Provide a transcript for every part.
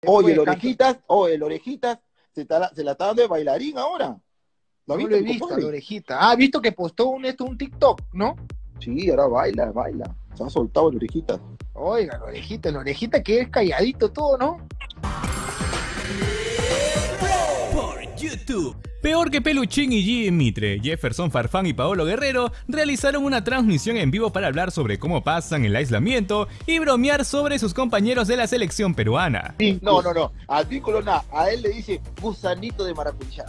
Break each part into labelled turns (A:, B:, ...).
A: Oye, el orejitas, se la está dando de bailarín ahora. ¿Lo
B: No
A: viste,
B: lo he
A: mi
B: visto,
A: compadre?
B: la orejita. Ah, visto que postó un TikTok, ¿no?
A: Sí, ahora baila. Se ha soltado el orejitas.
B: Oiga, la orejita que es calladito todo, ¿no?
C: Por YouTube. Peor que Peluchín y G. Mitre, Jefferson Farfán y Paolo Guerrero realizaron una transmisión en vivo para hablar sobre cómo pasan el aislamiento y bromear sobre sus compañeros de la selección peruana.
A: No. Al vínculo nada. A él le dice gusanito de maracuyá.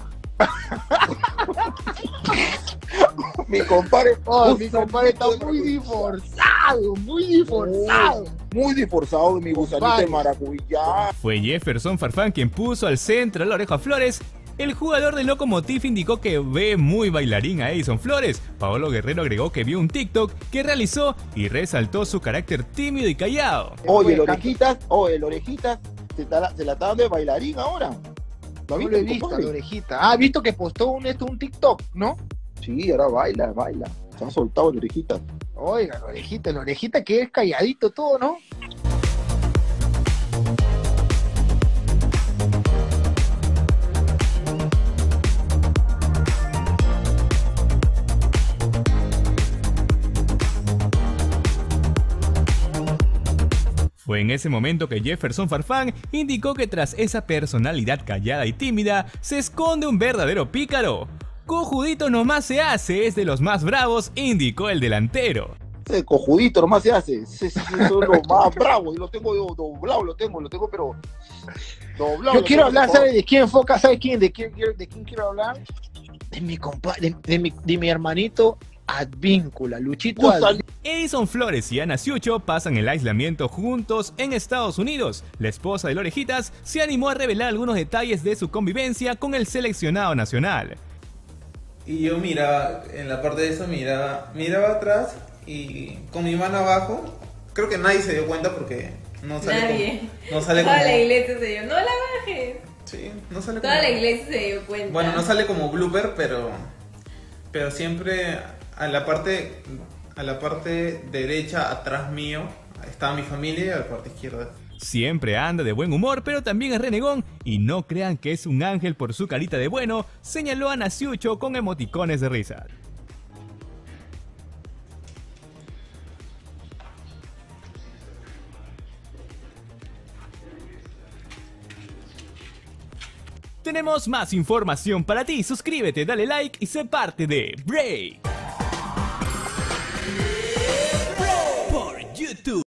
A: Mi compadre.
B: Mi compadre está muy disforzado,
A: Muy disforzado, mi gusanito de maracuyá.
C: Fue Jefferson Farfán quien puso al centro la Oreja Flores. El jugador del Lokomotiv indicó que ve muy bailarín a Edison Flores. Paolo Guerrero agregó que vio un TikTok que realizó y resaltó su carácter tímido y callado.
A: Oye, el orejitas, se la está dando de bailarín ahora. ¿Lo
B: No
A: viste,
B: lo he
A: mi
B: visto,
A: compadre?
B: la orejita. Ah, visto que postó un TikTok, ¿no?
A: Sí, ahora baila. Se ha soltado el orejitas.
B: Oiga, la orejita que es calladito todo, ¿no?
C: Fue en ese momento que Jefferson Farfán indicó que tras esa personalidad callada y tímida se esconde un verdadero pícaro. Cojudito nomás se hace, es de los más bravos, indicó el delantero.
A: Ese cojudito nomás se hace. Ese es lo más bravo. Y lo tengo doblado, lo tengo, pero doblado.
B: Yo quiero hablar, ¿sabes de quién enfoca? ¿Sabes quién? ¿De quién quiero hablar? De mi compadre, de mi hermanito Advíncula, Luchito Advíncula.
C: Edison Flores y Ana Ciucho pasan el aislamiento juntos en Estados Unidos. La esposa del Orejitas se animó a revelar algunos detalles de su convivencia con el seleccionado nacional.
D: Y yo miraba, en la parte de eso miraba atrás y con mi mano abajo, creo que nadie se dio cuenta porque no sale
E: Nadie.
D: no sale
E: Toda
D: como,
E: la iglesia se dio. No la bajes.
D: sí, no sale
E: Toda
D: como,
E: la iglesia se dio cuenta.
D: bueno, no sale como blooper, pero siempre a la parte derecha atrás mío estaba mi familia y a la parte izquierda.
C: Siempre anda de buen humor, pero también es renegón, y no crean que es un ángel por su carita de bueno, señaló Ana Ciucho con emoticones de risa. Tenemos más información para ti, suscríbete, dale like y sé parte de Break.